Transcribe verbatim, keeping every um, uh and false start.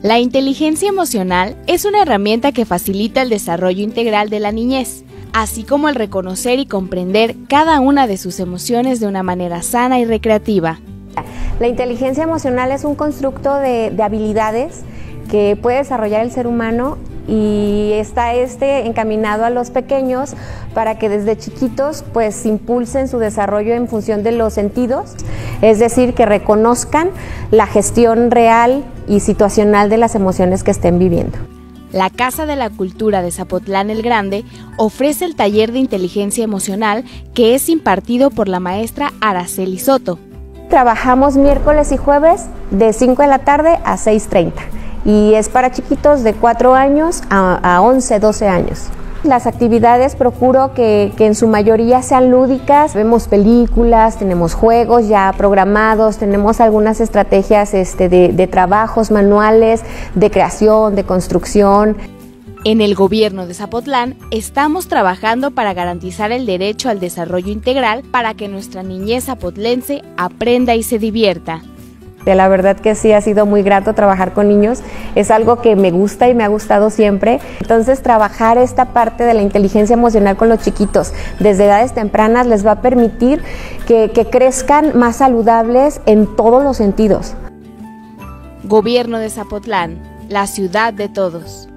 La inteligencia emocional es una herramienta que facilita el desarrollo integral de la niñez, así como el reconocer y comprender cada una de sus emociones de una manera sana y recreativa. La inteligencia emocional es un constructo de, de habilidades que puede desarrollar el ser humano y está este encaminado a los pequeños para que desde chiquitos pues impulsen su desarrollo en función de los sentidos, es decir, que reconozcan la gestión real y situacional de las emociones que estén viviendo. La Casa de la Cultura de Zapotlán el Grande ofrece el taller de inteligencia emocional que es impartido por la maestra Araceli Soto. Trabajamos miércoles y jueves de cinco de la tarde a seis treinta y es para chiquitos de cuatro años a, a once, doce años. Las actividades procuro que, que en su mayoría sean lúdicas, vemos películas, tenemos juegos ya programados, tenemos algunas estrategias este, de, de trabajos manuales, de creación, de construcción. En el gobierno de Zapotlán estamos trabajando para garantizar el derecho al desarrollo integral para que nuestra niñez zapotlense aprenda y se divierta. La verdad que sí, ha sido muy grato trabajar con niños, es algo que me gusta y me ha gustado siempre. Entonces trabajar esta parte de la inteligencia emocional con los chiquitos desde edades tempranas les va a permitir que, que crezcan más saludables en todos los sentidos. Gobierno de Zapotlán, la ciudad de todos.